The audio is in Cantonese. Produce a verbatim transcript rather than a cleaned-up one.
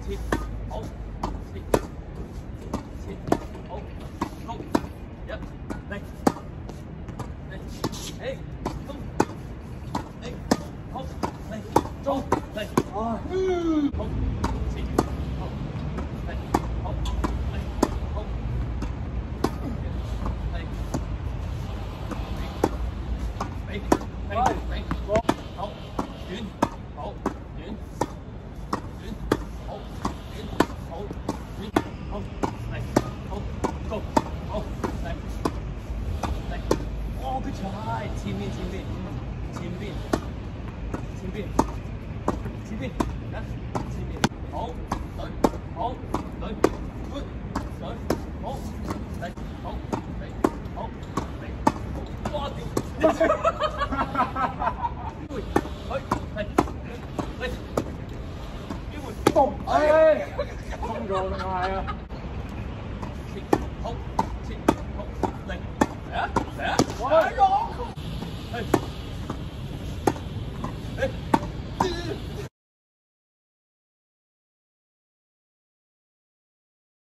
切，好，切，切，好，高，一，嚟，嚟，誒，中，誒，好，嚟，中，嚟，啊，好，切，好，嚟，好，嚟，好，嚟，俾，俾，俾，好，轉，好，轉。 好，嚟，好，Go，好，嚟，嚟，哦，good try，前面，前面，前邊，前邊，前邊，嚟，前面，好，對，好，對 ，good，對，好，嚟，好，嚟，好，嚟，哇屌！機會，去，嚟，嚟，機會，嘣，哎，衝咗啦，係啊！ 好，切，好，嚟，嚟啊，嚟啊，哎呦！哎。